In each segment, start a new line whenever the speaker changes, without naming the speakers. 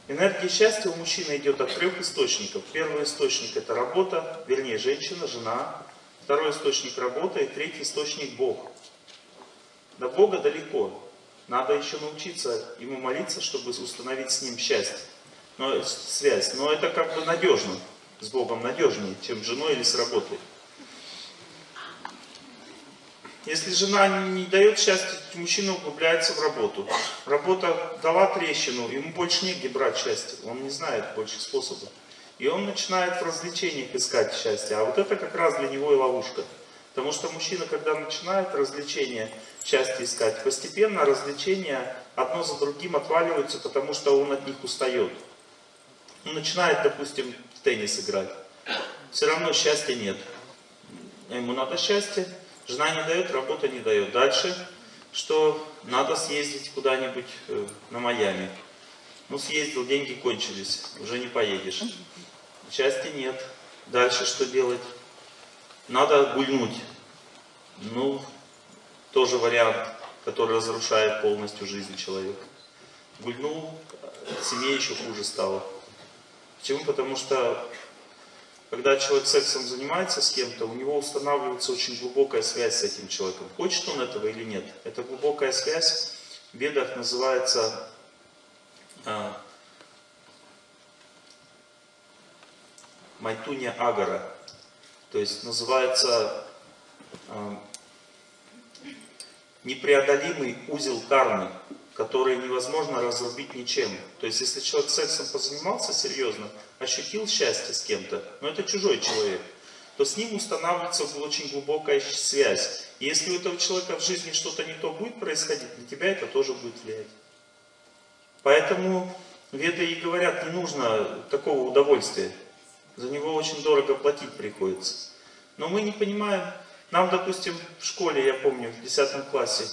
Энергия счастья у мужчины идет от 3 источников. Первый источник — это работа, вернее, женщина, жена. Второй источник — работа, и третий источник — Бог. До Бога далеко. Надо еще научиться Ему молиться, чтобы установить с Ним счастье, связь. Но это как бы надежно. С Богом надежнее, чем с женой или с работой. Если жена не дает счастья, мужчина углубляется в работу. Работа дала трещину, ему больше негде брать счастье. Он не знает больше способа. И он начинает в развлечениях искать счастье. А вот это как раз для него и ловушка. Потому что мужчина, когда начинает развлечения, счастье искать, постепенно развлечения одно за другим отваливаются, потому что он от них устает. Он начинает, допустим, в теннис играть. Все равно счастья нет. Ему надо счастье. Жена не дает, работа не дает. Дальше, что надо съездить куда-нибудь на Майами. Ну, съездил, деньги кончились, уже не поедешь. Счастья нет. Дальше что делать? Надо гульнуть. Ну, тоже вариант, который разрушает полностью жизнь человека. Гульнул, семье еще хуже стало. Почему? Потому что когда человек сексом занимается с кем-то, у него устанавливается очень глубокая связь с этим человеком. Хочет он этого или нет. Эта глубокая связь в ведах называется Майтунья Агара. То есть называется непреодолимый узел кармы, который невозможно разрубить ничем. То есть если человек сексом позанимался серьезно, ощутил счастье с кем-то, но это чужой человек, то с ним устанавливается очень глубокая связь. И если у этого человека в жизни что-то не то будет происходить, на тебя это тоже будет влиять. Поэтому веды и говорят, не нужно такого удовольствия. За него очень дорого платить приходится. Но мы не понимаем. Нам, допустим, в школе, я помню, в 10 классе,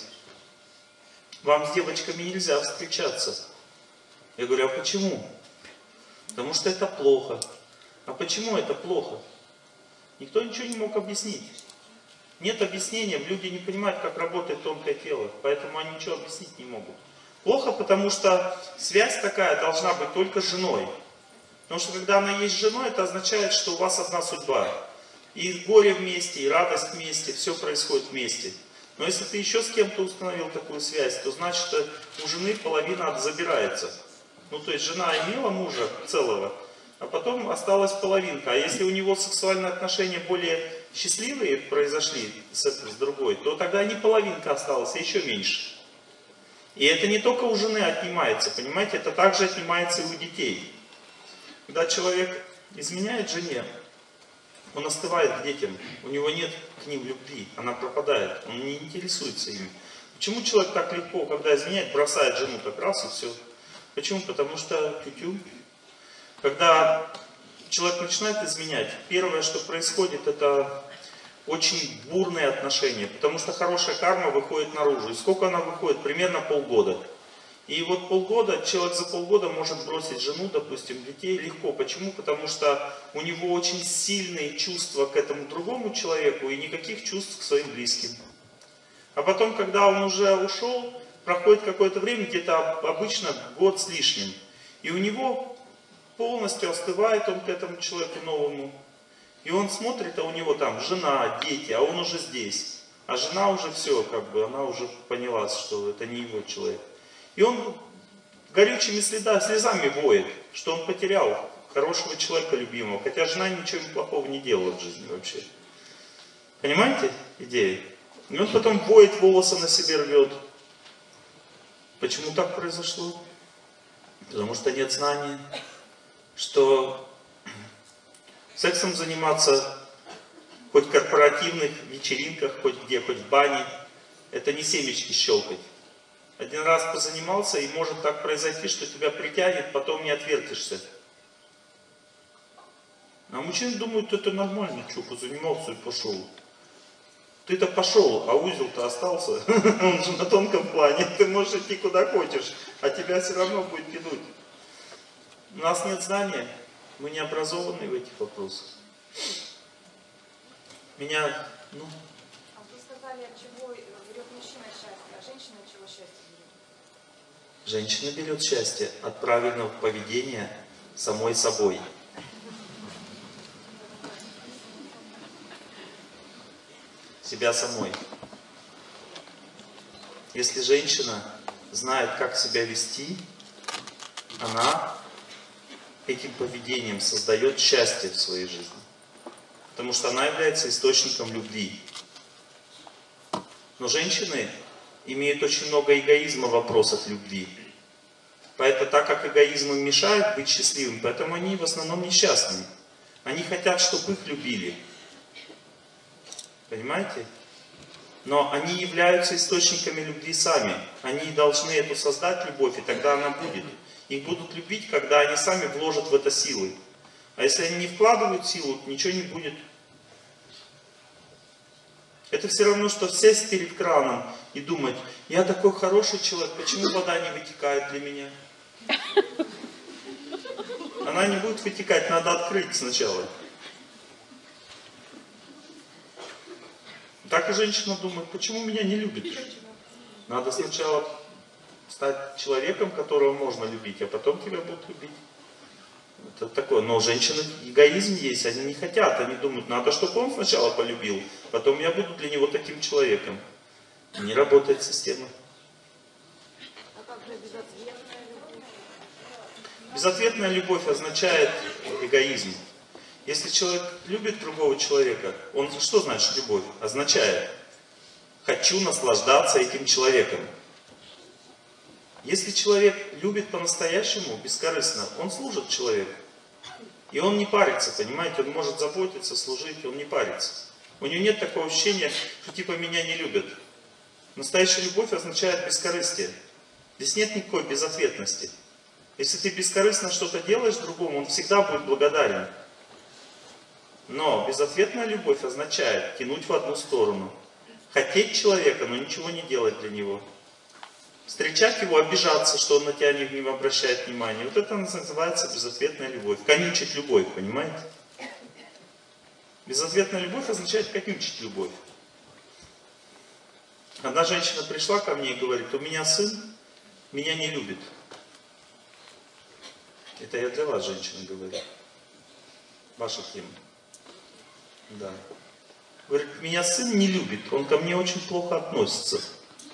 вам с девочками нельзя встречаться. Я говорю, а почему? Потому что это плохо. А почему это плохо? Никто ничего не мог объяснить. Нет объяснения, люди не понимают, как работает тонкое тело, поэтому они ничего объяснить не могут. Плохо, потому что связь такая должна быть только с женой. Потому что когда она есть с женой, это означает, что у вас одна судьба. И горе вместе, и радость вместе, все происходит вместе. Но если ты еще с кем-то установил такую связь, то значит, у жены половина забирается. Ну, то есть жена имела мужа целого, а потом осталась половинка. А если у него сексуальные отношения более счастливые произошли с другой, то тогда не половинка осталась, а еще меньше. И это не только у жены отнимается, понимаете, это также отнимается и у детей. Когда человек изменяет жене, он остывает к детям, у него нет к ним любви, она пропадает, он не интересуется ими. Почему человек так легко, когда изменяет, бросает жену так раз и все? Почему? Потому что когда человек начинает изменять, первое, что происходит, это очень бурные отношения, потому что хорошая карма выходит наружу. И сколько она выходит? Примерно полгода. И вот полгода, человек за полгода может бросить жену, допустим, детей легко. Почему? Потому что у него очень сильные чувства к этому другому человеку и никаких чувств к своим близким. А потом, когда он уже ушел, проходит какое-то время, где-то обычно год с лишним. И у него полностью остывает он к этому человеку новому. И он смотрит, а у него там жена, дети, а он уже здесь. А жена уже все, она уже поняла, что это не его человек. И он горючими слезами воет, что он потерял хорошего человека любимого, хотя жена ничего плохого не делала в жизни вообще. Понимаете идею? И он потом воет, волосы на себе рвет. Почему так произошло? Потому что нет знания, что сексом заниматься хоть в корпоративных вечеринках, хоть где, хоть в бане, это не семечки щелкать. Один раз позанимался, и может так произойти, что тебя притянет, потом не отвертишься. А мужчины думают, это нормально, что, позанимался и пошел. Ты-то пошел, а узел-то остался. Он же на тонком плане, ты можешь идти куда хочешь, а тебя все равно будет тянуть. У нас нет знания, мы не образованы в этих вопросах.
А вы сказали, от чего берет мужчина счастье, а женщина от чего счастье берет?
Женщина берет счастье от правильного поведения самой собой. Себя самой. Если женщина знает, как себя вести, она этим поведением создает счастье в своей жизни. Потому что она является источником любви. Но женщины имеют очень много эгоизма в вопросах любви. Поэтому, так как эгоизм им мешает быть счастливым, поэтому они в основном несчастны. Они хотят, чтобы их любили. Понимаете? Но они являются источниками любви сами. Они должны эту создать любовь, и тогда она будет. Их будут любить, когда они сами вложат в это силы. А если они не вкладывают силу, ничего не будет. Это все равно, что сесть перед краном и думать: я такой хороший человек, почему вода не вытекает для меня? Она не будет вытекать, надо открыть сначала. Так и женщина думает: почему меня не любят? Надо сначала стать человеком, которого можно любить, а потом тебя будут любить. Это такое. Но у женщин эгоизм есть, они не хотят, они думают: надо, чтобы он сначала полюбил, потом я буду для него таким человеком. Не работает система.
А как же безответная любовь?
Безответная любовь означает эгоизм. Если человек любит другого человека, он что значит любовь? Означает: хочу наслаждаться этим человеком. Если человек любит по-настоящему, бескорыстно, он служит человеку. И он не парится, понимаете? Он может заботиться, служить, он не парится. У него нет такого ощущения, что типа меня не любят. Настоящая любовь означает бескорыстие. Здесь нет никакой безответности. Если ты бескорыстно что-то делаешь другому, он всегда будет благодарен. Но безответная любовь означает тянуть в одну сторону. Хотеть человека, но ничего не делать для него. Встречать его, обижаться, что он на тебя не обращает внимания. Вот это называется безответная любовь. Конючить любовь, понимаете? Безответная любовь означает конючить любовь. Одна женщина пришла ко мне и говорит: у меня сын меня не любит. Это я для вас, женщина, говорю. Ваша тема. Да. Говорит: меня сын не любит, он ко мне очень плохо относится.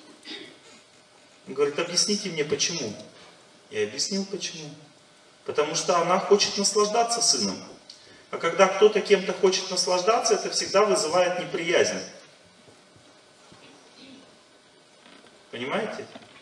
Он говорит: объясните мне, почему. Я объяснил, почему. Потому что она хочет наслаждаться сыном. А когда кто-то кем-то хочет наслаждаться, это всегда вызывает неприязнь. Понимаете?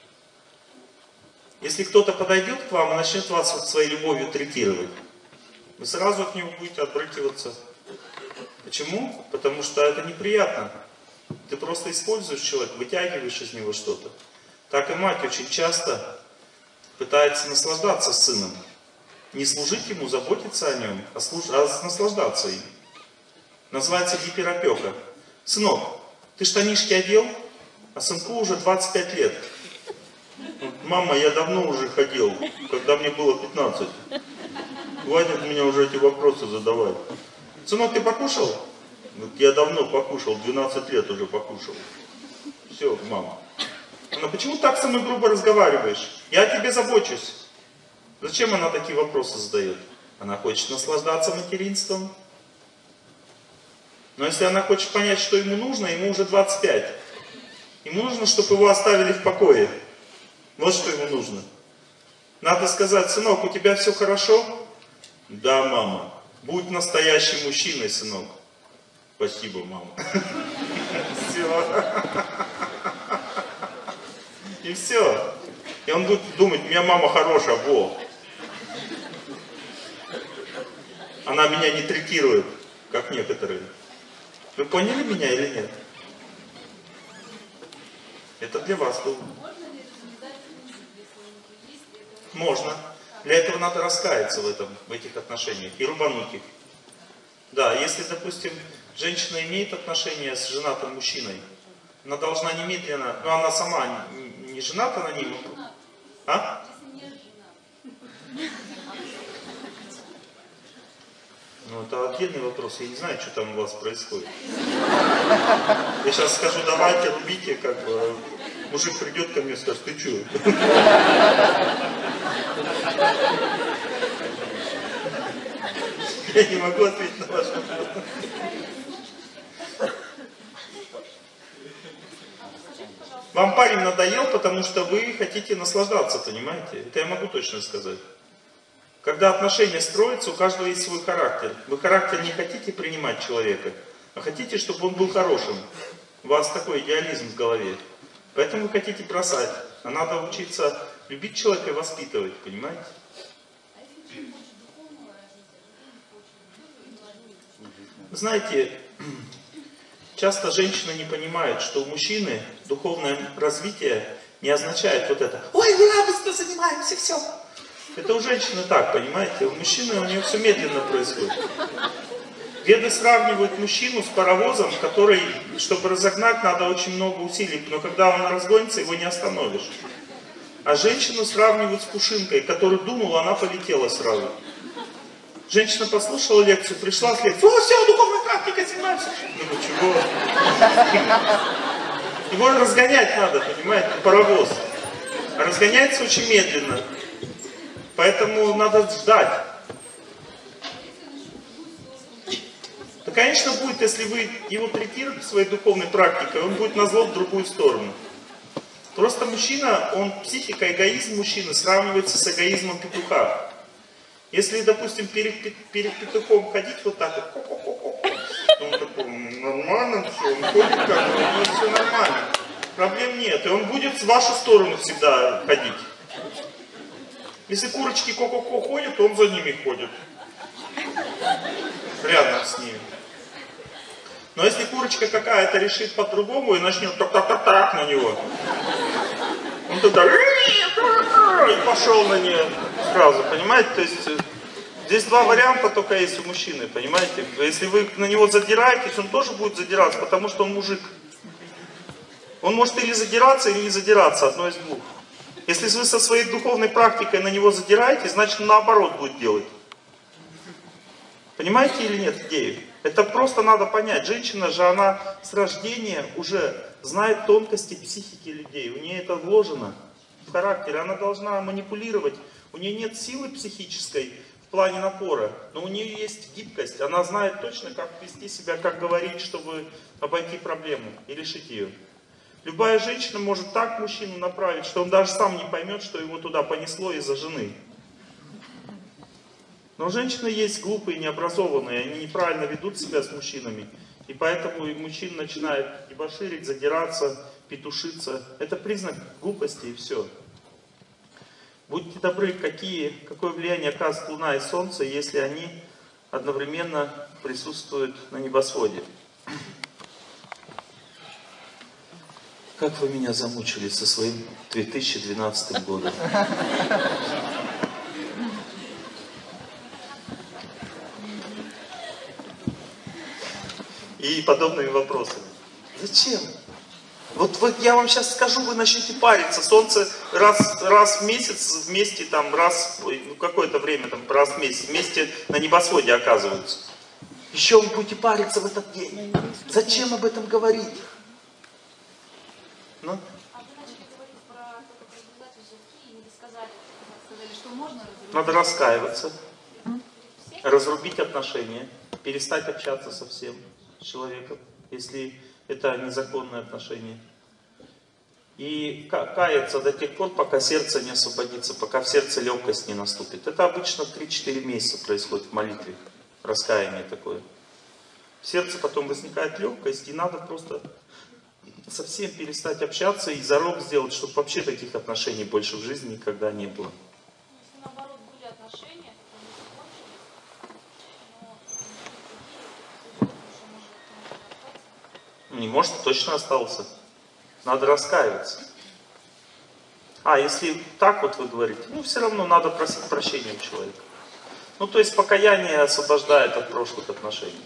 Если кто-то подойдет к вам и начнет вас вот своей любовью третировать, вы сразу от него будете отбрыкиваться. Почему? Потому что это неприятно. Ты просто используешь человека, вытягиваешь из него что-то. Так и мать очень часто пытается наслаждаться сыном. Не служить ему, заботиться о нем, а наслаждаться им. Называется гиперопека. Сынок, ты штанишки одел, а сынку уже 25 лет. Мама, я давно уже ходил, когда мне было 15. Хватит мне уже эти вопросы задавать. Сынок, ты покушал? Я давно покушал, 12 лет уже покушал. Все, мама. Она: почему так со мной грубо разговариваешь? Я о тебе забочусь. Зачем она такие вопросы задает? Она хочет наслаждаться материнством. Но если она хочет понять, что ему нужно, ему уже 25. Ему нужно, чтобы его оставили в покое. Вот что ему нужно. Надо сказать: сынок, у тебя все хорошо? Да, мама. Будь настоящим мужчиной, сынок. Спасибо, мама. Все. И все. И он будет думать: у меня мама хорошая, во. Она меня не третирует, как некоторые. Вы поняли меня или нет? Это для вас было. Можно. Для этого надо раскаяться в этих отношениях и рубануть их. Да, если, допустим, женщина имеет отношения с женатым мужчиной, она должна немедленно, но она сама не жената на ним. А? Ну, это отдельный вопрос. Я не знаю, что там у вас происходит. Я сейчас скажу: давайте, рубите, как бы. Мужик придет ко мне и скажет: ты что? Я не могу ответить на ваш вопрос. Вам парень надоел, потому что вы хотите наслаждаться, понимаете? Это я могу точно сказать. Когда отношения строятся, у каждого есть свой характер. Вы характер не хотите принимать человека, а хотите, чтобы он был хорошим. У вас такой идеализм в голове. Поэтому вы хотите бросать. А надо учиться любить человека и воспитывать, понимаете? Знаете, часто женщины не понимают, что у мужчины духовное развитие не означает вот это: ой, мы радостно занимаемся, все. Это у женщины так, понимаете? У мужчины, у нее все медленно происходит. Веды сравнивают мужчину с паровозом, который, чтобы разогнать, надо очень много усилий, но когда он разгонится, его не остановишь. А женщину сравнивают с пушинкой, которую дунула, она полетела сразу. Женщина послушала лекцию, пришла с лекцией: о, все, духовной практикой занимаемся. Думаю, чего? Его разгонять надо, понимаете, паровоз. А разгоняется очень медленно. Поэтому надо ждать. Да, конечно, будет, если вы его третируете своей духовной практикой, он будет назло в другую сторону. Просто мужчина, он, психика, эгоизм мужчины сравнивается с эгоизмом петуха. Если, допустим, перед петухом ходить вот так вот, он такой: нормально все, он ходит как, у него все нормально. Проблем нет, и он будет в вашу сторону всегда ходить. Если курочки ко-ко-ко ходят, он за ними ходит. Рядом с ними. Но если курочка какая-то решит по-другому и начнет так-так-так-так на него, он тогда и пошел на нее сразу, понимаете? То есть здесь два варианта только есть у мужчины, понимаете? Если вы на него задираетесь, он тоже будет задираться, потому что он мужик. Он может или задираться, или не задираться, одно из двух. Если вы со своей духовной практикой на него задираетесь, значит он наоборот будет делать. Понимаете или нет идею? Это просто надо понять. Женщина же, она с рождения уже знает тонкости психики людей. У нее это вложено в характере. Она должна манипулировать. У нее нет силы психической в плане напора, но у нее есть гибкость. Она знает точно, как вести себя, как говорить, чтобы обойти проблему и решить ее. Любая женщина может так мужчину направить, что он даже сам не поймет, что его туда понесло из-за жены. Но женщины есть глупые, необразованные, они неправильно ведут себя с мужчинами. И поэтому и мужчина начинает дебоширить, задираться, петушиться. Это признак глупости, и все. Будьте добры, какое влияние оказывает Луна и Солнце, если они одновременно присутствуют на небосводе. Как вы меня замучили со своим 2012 годом. И подобными вопросами. Зачем? Вот я вам сейчас скажу, вы начнете париться. Солнце раз в месяц вместе, там, какое-то время, там, раз в месяц, вместе на небосводе оказываются. Еще вы будете париться в этот день. Зачем об этом говорить? Ну?
А вы начали говорить про предательство и не сказали, что можно разрубить.
Надо раскаиваться, разрубить отношения, перестать общаться совсем с человеком, если это незаконные отношения. И каяться до тех пор, пока сердце не освободится, пока в сердце легкость не наступит. Это обычно 3-4 месяца происходит в молитве, раскаяние такое. В сердце потом возникает легкость, и надо просто совсем перестать общаться и зарок сделать, чтобы вообще таких отношений больше в жизни никогда не было.
Если наоборот были отношения, то
Не может, точно остался. Надо раскаиваться. А если так вот вы говорите, ну все равно надо просить прощения у человека. Ну то есть покаяние освобождает от прошлых отношений.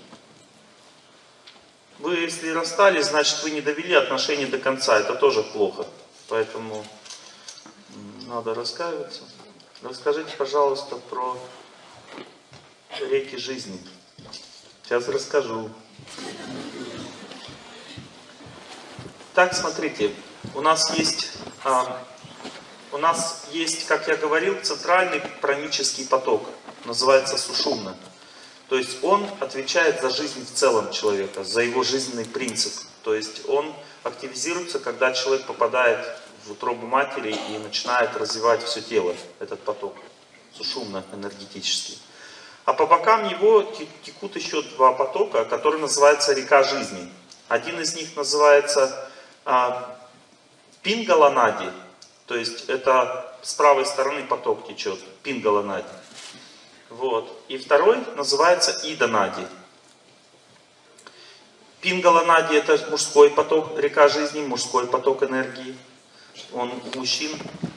Вы, если расстались, значит, вы не довели отношения до конца. Это тоже плохо. Поэтому надо раскаиваться. Расскажите, пожалуйста, про реки жизни. Сейчас расскажу. Так, смотрите. у нас есть, как я говорил, центральный пранический поток, называется сушумна. То есть он отвечает за жизнь в целом человека, за его жизненный принцип. То есть он активизируется, когда человек попадает в утробу матери и начинает развивать все тело, этот поток сушумно-энергетический. А по бокам его текут еще два потока, которые называются река жизни. Один из них называется Пингала-нади, то есть это с правой стороны поток течет, Пингала-нади. Вот. И второй называется Ида-нади. Пингала-нади это мужской поток, река жизни, мужской поток энергии. Он у мужчин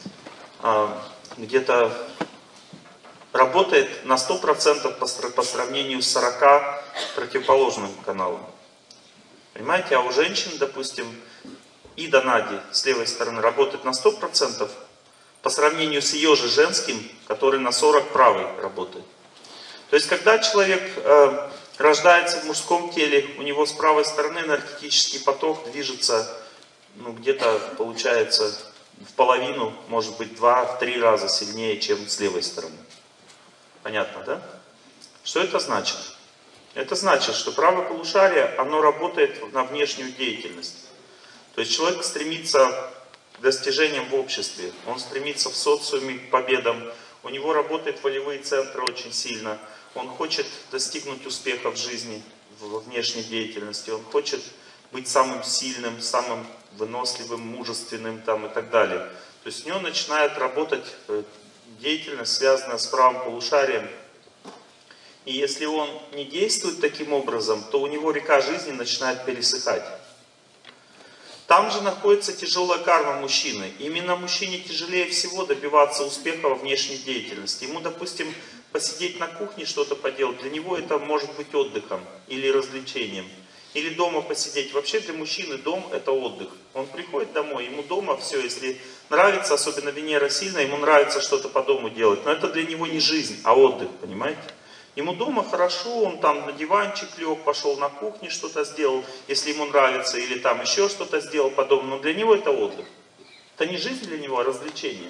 где-то работает на 100% по сравнению с 40 противоположным каналом. Понимаете, а у женщин, допустим, Ида-нади с левой стороны работает на 100% по сравнению с ее же женским, который на 40 правой работает. То есть, когда человек рождается в мужском теле, у него с правой стороны энергетический поток движется, ну, где-то получается в половину, может быть, 2-3 раза сильнее, чем с левой стороны. Понятно, да? Что это значит? Это значит, что правое полушарие, оно работает на внешнюю деятельность. То есть человек стремится к достижениям в обществе, он стремится в социуме к победам, у него работают волевые центры очень сильно, он хочет достигнуть успеха в жизни, в внешней деятельности, он хочет быть самым сильным, самым выносливым, мужественным там, и так далее. То есть у него начинает работать деятельность, связанная с правым полушарием. И если он не действует таким образом, то у него река жизни начинает пересыхать. Там же находится тяжелая карма мужчины. Именно мужчине тяжелее всего добиваться успеха во внешней деятельности. Ему, допустим, посидеть на кухне, что-то поделать, для него это может быть отдыхом или развлечением. Или дома посидеть. Вообще для мужчины дом это отдых. Он приходит домой, ему дома все, если нравится, особенно Венера сильно, ему нравится что-то по дому делать. Но это для него не жизнь, а отдых, понимаете? Ему дома хорошо, он там на диванчик лег, пошел на кухне, что-то сделал, если ему нравится, или там еще что-то сделал по дому, но для него это отдых. Это не жизнь для него, а развлечение.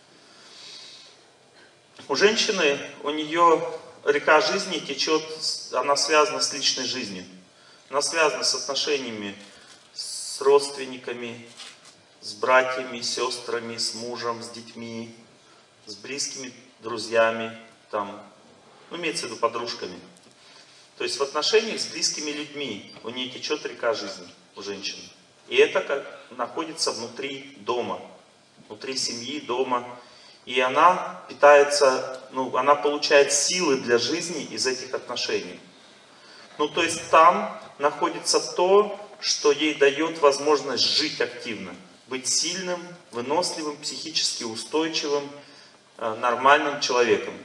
У женщины, у нее река жизни течет, она связана с личной жизнью. Она связана с отношениями с родственниками, с братьями, сестрами, с мужем, с детьми, с близкими друзьями, там, ну, имеется в виду подружками. То есть в отношениях с близкими людьми у нее течет река жизни, у женщины. И это как находится внутри дома, внутри семьи, дома. И она питается, ну, она получает силы для жизни из этих отношений. Ну, то есть там находится то, что ей дает возможность жить активно, быть сильным, выносливым, психически устойчивым, нормальным человеком.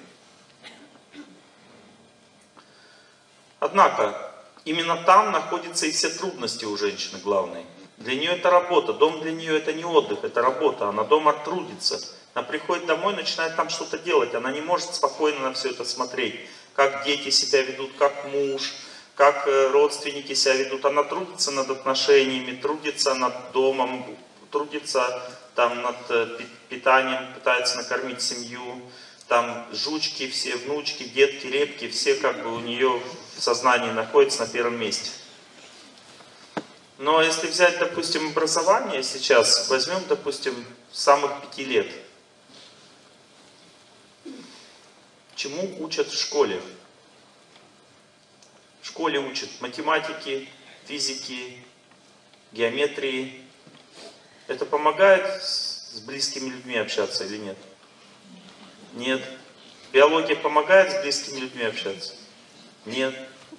Однако, именно там находятся и все трудности у женщины главные. Для нее это работа, дом для нее это не отдых, это работа, она дома трудится. Она приходит домой, начинает там что-то делать, она не может спокойно на все это смотреть. Как дети себя ведут, как муж, как родственники себя ведут. Она трудится над отношениями, трудится над домом, трудится там над питанием, пытается накормить семью. Там жучки все, внучки, детки, репки, все как бы у нее в сознании находятся на первом месте. Но если взять, допустим, образование сейчас, возьмем, допустим, с самых 5 лет. Чему учат в школе? В школе учат математики, физики, геометрии. Это помогает с близкими людьми общаться или нет? Нет. Биология помогает с близкими людьми общаться? Нет.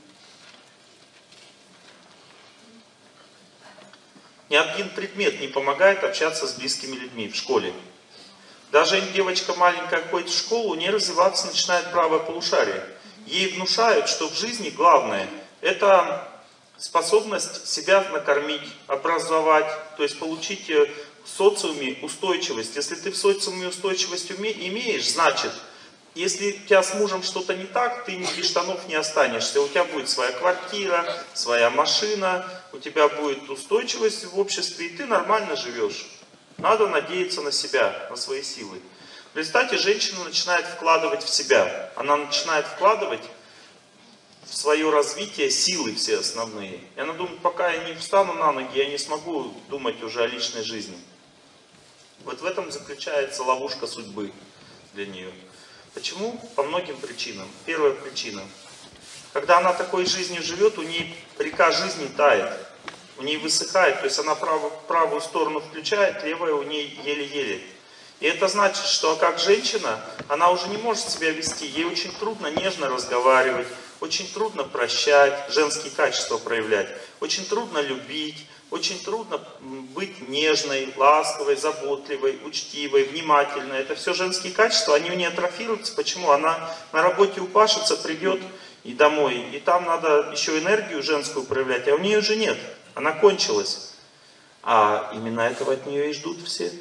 Ни один предмет не помогает общаться с близкими людьми в школе. Даже девочка маленькая ходит в школу, у нее развиваться начинает правое полушарие. Ей внушают, что в жизни главное это способность себя накормить, образовать, то есть получить в социуме устойчивость. Если ты в социуме устойчивость имеешь, значит, если у тебя с мужем что-то не так, ты без штанов не останешься. У тебя будет своя квартира, своя машина, у тебя будет устойчивость в обществе, и ты нормально живешь. Надо надеяться на себя, на свои силы. В результате женщина начинает вкладывать в себя. Она начинает вкладывать в свое развитие силы все основные. И она думает, пока я не встану на ноги, я не смогу думать уже о личной жизни. Вот в этом заключается ловушка судьбы для нее. Почему? По многим причинам. Первая причина. Когда она такой жизнью живет, у нее река жизни тает. У нее высыхает, то есть она правую сторону включает, левая у нее еле-еле. И это значит, что как женщина, она уже не может себя вести. Ей очень трудно нежно разговаривать, очень трудно прощать, женские качества проявлять. Очень трудно любить, очень трудно быть нежной, ласковой, заботливой, учтивой, внимательной. Это все женские качества, они у нее атрофируются. Почему? Она на работе упашется, придет и домой, и там надо еще энергию женскую проявлять, а у нее уже нет. Она кончилась. А именно этого от нее и ждут все.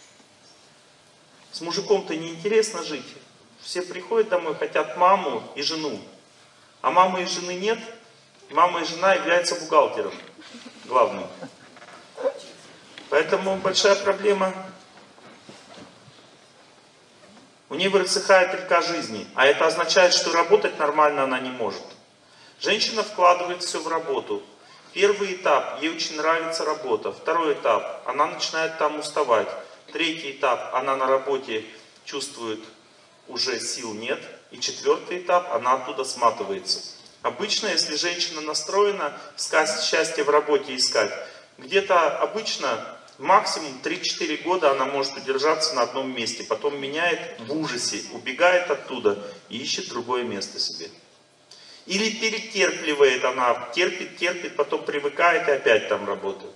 С мужиком-то неинтересно жить. Все приходят домой, хотят маму и жену. А мамы и жены нет. Мама и жена являются бухгалтером главным. Поэтому большая проблема. У нее высыхает река жизни. А это означает, что работать нормально она не может. Женщина вкладывает все в работу. Первый этап, ей очень нравится работа. Второй этап, она начинает там уставать. Третий этап, она на работе чувствует, уже сил нет. И четвертый этап, она оттуда сматывается. Обычно, если женщина настроена искать счастье в работе искать, где-то обычно максимум 3-4 года она может удержаться на одном месте. Потом меняет в ужасе, убегает оттуда и ищет другое место себе. Или перетерпливает она, терпит, потом привыкает и опять там работает.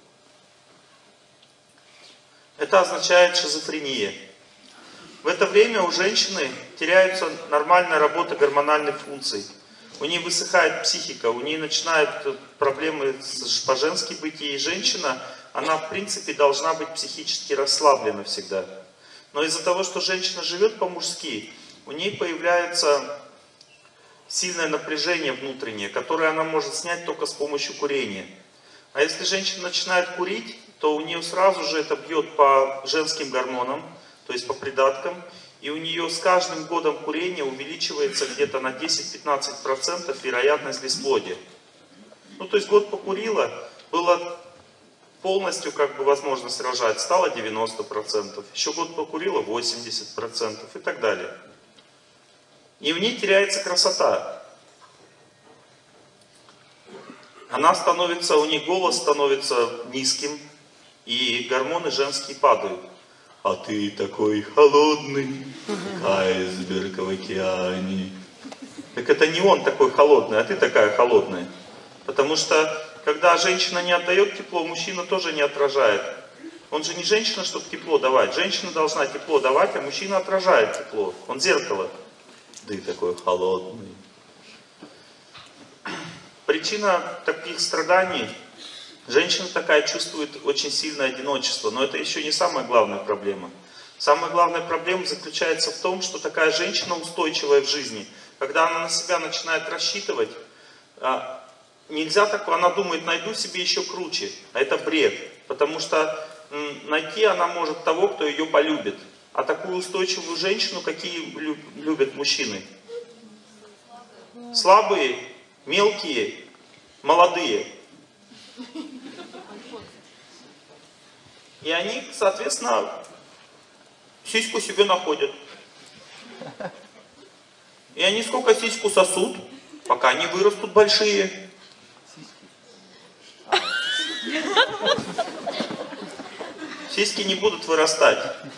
Это означает шизофрения. В это время у женщины теряется нормальная работа гормональных функций. У нее высыхает психика, у нее начинают проблемы по-женски быть. И женщина, она в принципе должна быть психически расслаблена всегда. Но из-за того, что женщина живет по-мужски, у нее появляется сильное напряжение внутреннее, которое она может снять только с помощью курения. А если женщина начинает курить, то у нее сразу же это бьет по женским гормонам, то есть по придаткам, и у нее с каждым годом курения увеличивается где-то на 10-15% вероятность бесплодия. Ну, то есть год покурила, было полностью как бы возможность рожать, стало 90%, еще год покурила 80% и так далее. И в ней теряется красота. Она становится, у нее голос становится низким, и гормоны женские падают. А ты такой холодный, как айсберг в океане. Так это не он такой холодный, а ты такая холодная. Потому что, когда женщина не отдает тепло, мужчина тоже не отражает. Он же не женщина, чтобы тепло давать. Женщина должна тепло давать, а мужчина отражает тепло. Он зеркало. Ты такой холодный. Причина таких страданий. Женщина такая чувствует очень сильное одиночество. Но это еще не самая главная проблема. Самая главная проблема заключается в том, что такая женщина устойчивая в жизни. Когда она на себя начинает рассчитывать, нельзя такое, она думает, найду себе еще круче. А это бред. Потому что найти она может того, кто ее полюбит. А такую устойчивую женщину, какие любят мужчины? Слабые, мелкие, молодые. И они, соответственно, сиську себе находят. И они сколько сиську сосут, пока не вырастут большие. Сиськи не будут вырастать.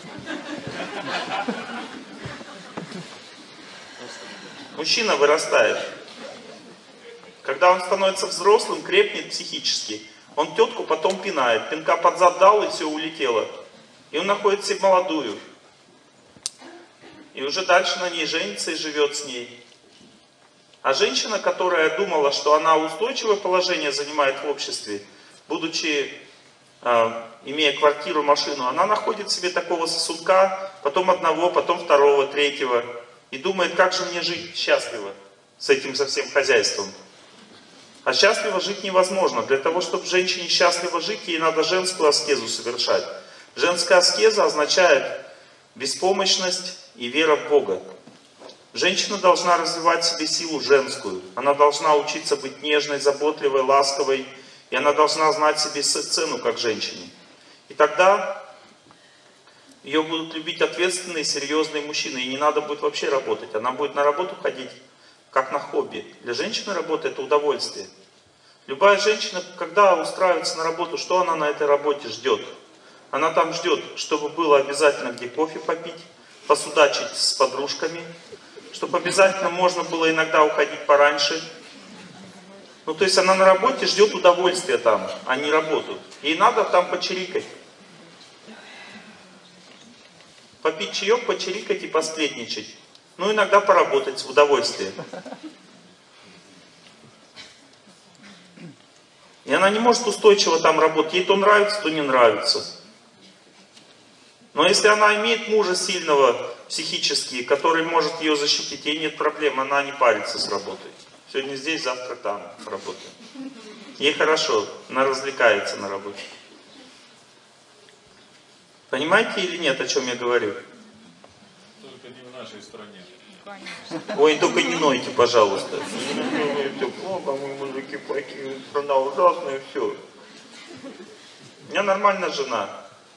Мужчина вырастает. Когда он становится взрослым, крепнет психически. Он тетку потом пинает. Пинка под зад дал, и все улетело. И он находит себе молодую. И уже дальше на ней женится и живет с ней. А женщина, которая думала, что она устойчивое положение занимает в обществе, будучи, имея квартиру, машину, она находит себе такого сосунка, потом одного, потом второго, третьего. И думает, как же мне жить счастливо с этим со всем хозяйством. А счастливо жить невозможно. Для того, чтобы женщине счастливо жить, ей надо женскую аскезу совершать. Женская аскеза означает беспомощность и вера в Бога. Женщина должна развивать в себе силу женскую. Она должна учиться быть нежной, заботливой, ласковой. И она должна знать себе цену как женщине. И тогда ее будут любить ответственные, серьезные мужчины. И не надо будет вообще работать. Она будет на работу ходить как на хобби. Для женщины работа — это удовольствие. Любая женщина, когда устраивается на работу, что она на этой работе ждет? Она там ждет, чтобы было обязательно где кофе попить, посудачить с подружками, чтобы обязательно можно было иногда уходить пораньше. Ну, то есть она на работе ждет удовольствия там, а не работу. Ей надо там почирикать. Попить чаек, почирикать и посплетничать. Ну, иногда поработать в удовольствие. И она не может устойчиво там работать. Ей то нравится, то не нравится. Но если она имеет мужа сильного психически, который может ее защитить, ей нет проблем, она не парится с работой. Сегодня здесь, завтра там работает. Ей хорошо, она развлекается на работе. Понимаете или нет, о чем я говорю?
Только не в нашей стране.
Ой, только не нойте, пожалуйста. Все плохо, мы мужики плохие, страна ужасная, все. У меня нормальная жена.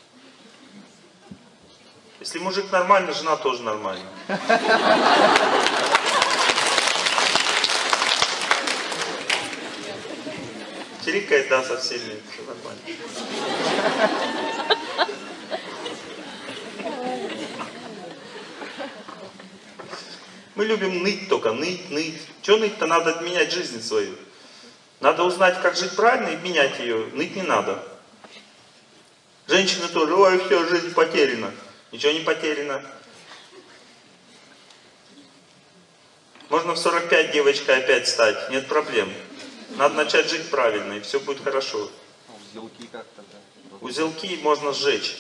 Если мужик нормальный, жена тоже нормальная. Чирикает, да, со всеми, все нормально. Мы любим ныть только, ныть. Чего ныть-то? Надо менять жизнь свою. Надо узнать, как жить правильно и менять ее. Ныть не надо. Женщины тоже, ой, все, жизнь потеряна. Ничего не потеряно. Можно в 45 девочкой опять стать, нет проблем. Надо начать жить правильно, и все будет хорошо.
Узелки как-то, да?
Узелки можно сжечь.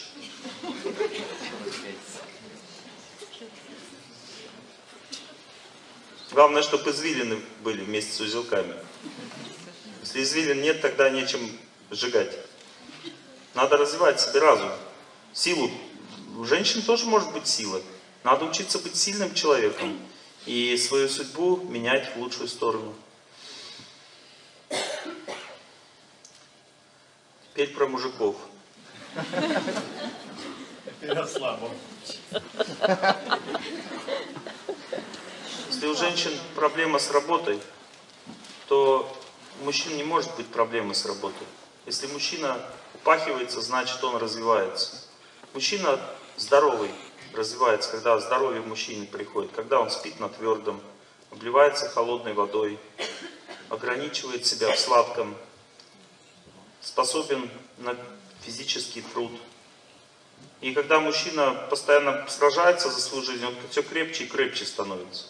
Главное, чтобы извилины были вместе с узелками. Если извилин нет, тогда нечем сжигать. Надо развивать себе разум, силу. У женщин тоже может быть сила. Надо учиться быть сильным человеком и свою судьбу менять в лучшую сторону. Теперь про мужиков.
Я слабо.
Если у женщин проблема с работой, то у мужчин не может быть проблемы с работой. Если мужчина упахивается, значит он развивается. Мужчина здоровый развивается, когда здоровье мужчине приходит, когда он спит на твердом, обливается холодной водой, ограничивает себя в сладком, способен на физический труд. И когда мужчина постоянно сражается за свою жизнь, он все крепче и крепче становится.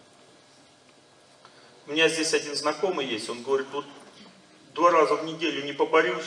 У меня здесь один знакомый есть, он говорит, вот 2 раза в неделю не поборюсь,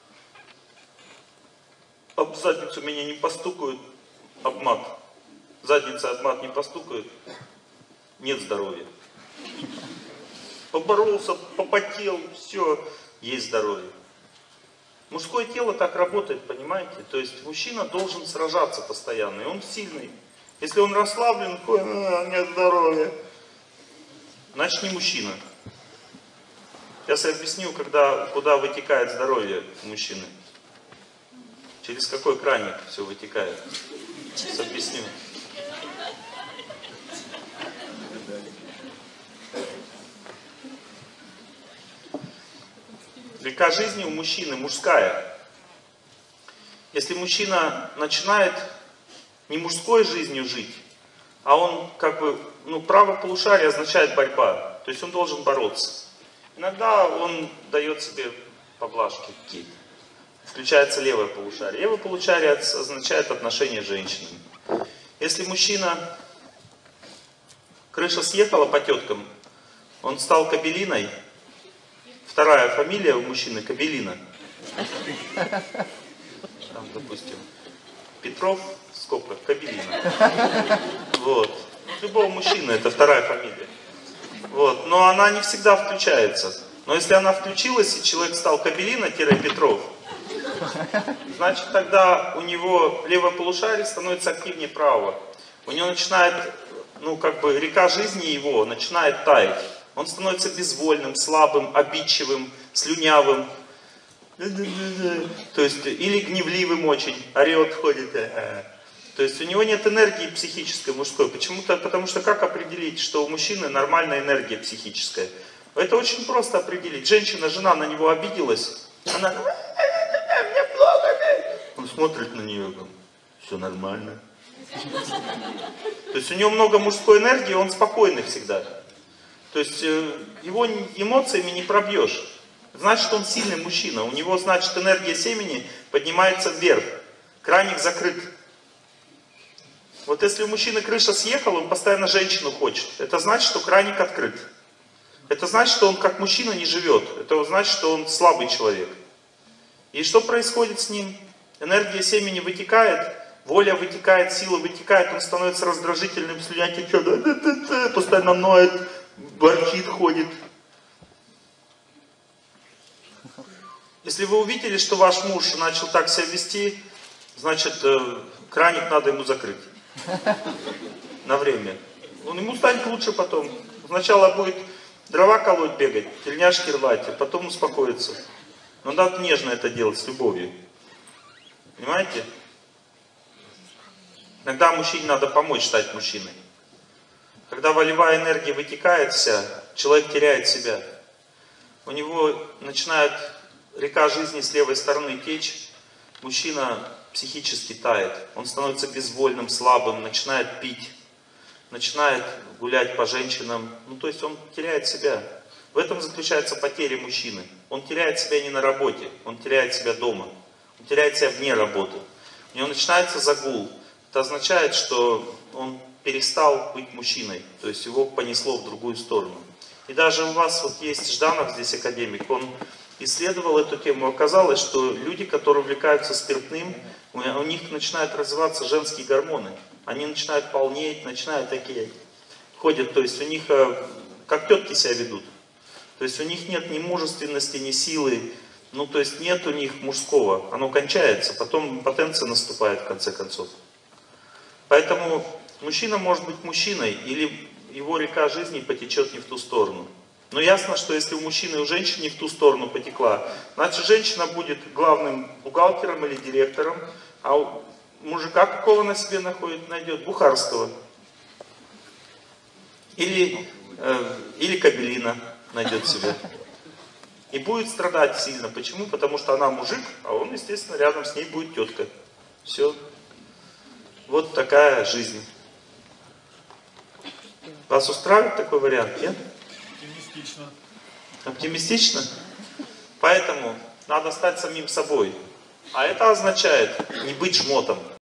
об задницу меня не постукают, об мат. Задница об мат не постукает, нет здоровья. Поборолся, попотел, все, есть здоровье. Мужское тело так работает, понимаете? То есть мужчина должен сражаться постоянно, и он сильный. Если он расслаблен, нет здоровья, значит не мужчина. Сейчас я объясню, куда вытекает здоровье мужчины. Через какой краник все вытекает. Сейчас объясню. Река жизни у мужчины мужская. Если мужчина начинает не мужской жизнью жить, а он право полушария означает борьба. То есть он должен бороться. Иногда он дает себе поблажки какие-то. Включается левое полушарие. Левое полушарие означает отношения с женщинами. Если мужчина, крыша съехала по теткам, он стал кабелиной. Вторая фамилия у мужчины Кабелина. Там, допустим, Петров, в скобках, Кабелина. Вот. Любого мужчины это вторая фамилия. Вот. Но она не всегда включается. Но если она включилась, и человек стал Кабелина-Петров, значит тогда у него левое полушарие становится активнее правого. У него начинает, ну как бы река жизни его начинает таять. Он становится безвольным, слабым, обидчивым, слюнявым. То есть, или гневливым очень, орет, ходит. То есть у него нет энергии психической, мужской. Почему-то, потому что как определить, что у мужчины нормальная энергия психическая? Это очень просто определить. Женщина, жена на него обиделась, она, мне плохо. Он смотрит на нее, все нормально. То есть у него много мужской энергии, он спокойный всегда. То есть его эмоциями не пробьешь. Значит, он сильный мужчина. У него, значит, энергия семени поднимается вверх. Краник закрыт. Вот если у мужчины крыша съехала, он постоянно женщину хочет. Это значит, что краник открыт. Это значит, что он как мужчина не живет. Это значит, что он слабый человек. И что происходит с ним? Энергия семени вытекает, воля вытекает, сила вытекает, он становится раздражительным, слюня течет, постоянно ноет, ворчит, ходит. Если вы увидели, что ваш муж начал так себя вести, значит, краник надо ему закрыть. На время. Ему станет лучше потом. Сначала будет дрова колоть, бегать, тельняшки рвать, а потом успокоится. Но надо нежно это делать, с любовью. Понимаете? Иногда мужчине надо помочь стать мужчиной. Когда волевая энергия вытекает вся, человек теряет себя. У него начинает река жизни с левой стороны течь, мужчина психически тает. Он становится безвольным, слабым, начинает пить, начинает гулять по женщинам. Ну, то есть он теряет себя. В этом заключается потеря мужчины. Он теряет себя не на работе, он теряет себя дома. Он теряет себя вне работы. У него начинается загул. Это означает, что он перестал быть мужчиной. То есть его понесло в другую сторону. И даже у вас вот есть Жданов здесь, академик, он исследовал эту тему. Оказалось, что люди, которые увлекаются спиртным, у них начинают развиваться женские гормоны. Они начинают полнеть, начинают такие, ходят, то есть у них как тетки себя ведут. То есть у них нет ни мужественности, ни силы, ну то есть нет у них мужского. Оно кончается, потом импотенция наступает в конце концов. Поэтому мужчина может быть мужчиной, или его река жизни потечет не в ту сторону. Но ясно, что если у мужчины и у женщины не в ту сторону потекла, значит женщина будет главным бухгалтером или директором, а у мужика какого на себе найдет? Бухарского. Или Кабелина найдет себе. И будет страдать сильно. Почему? Потому что она мужик, а он, естественно, рядом с ней будет тетка. Все. Вот такая жизнь. Вас устраивает такой вариант, нет?
Оптимистично.
Оптимистично? Поэтому надо стать самим собой. А это означает не быть жмотом.